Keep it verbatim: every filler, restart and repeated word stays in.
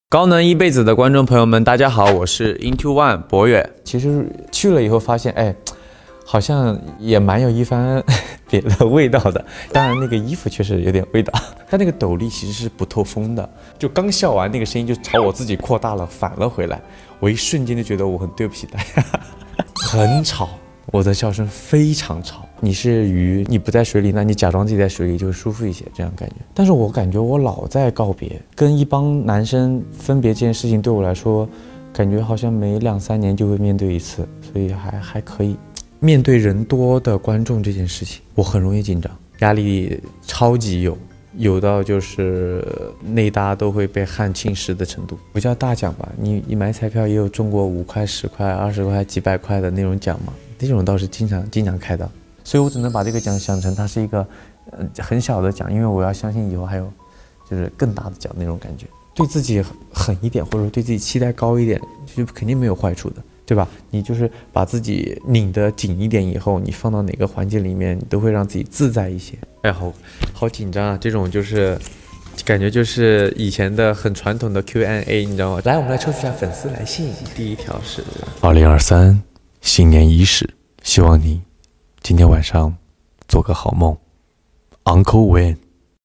高能一辈子的观众朋友们，大家好，我是 Into One 博远。其实去了以后发现，哎，好像也蛮有一番别的味道的。当然，那个衣服确实有点味道，但那个斗笠其实是不透风的。就刚笑完，那个声音就朝我自己扩大了，返了回来。我一瞬间就觉得我很对不起大家，很吵。我的笑声非常吵，你是鱼，你不在水里，那你假装自己在水里就会舒服一些，这样感觉。但是我感觉我老在告别，跟一帮男生分别这件事情对我来说，感觉好像每两三年就会面对一次，所以还还可以。面对人多的观众这件事情，我很容易紧张，压力超级有。有到就是内搭都会被汗侵蚀的程度，不叫大奖吧？你你买彩票也有中过五块、十块、二十块、几百块的那种奖嘛？那种倒是经常经常开的，所以我只能把这个奖想成它是一个呃很小的奖，因为我要相信以后还有就是更大的奖那种感觉。对自己狠一点，或者说对自己期待高一点，就肯定没有坏处的。对吧？你就是把自己拧得紧一点，以后你放到哪个环境里面，你都会让自己自在一些。哎，好好紧张啊！这种就是感觉就是以前的很传统的 Q and A， 你知道吗？来，我们来抽取一下粉丝来信。第一条是二零二三新年伊始，希望你今天晚上做个好梦。Uncle Wayne。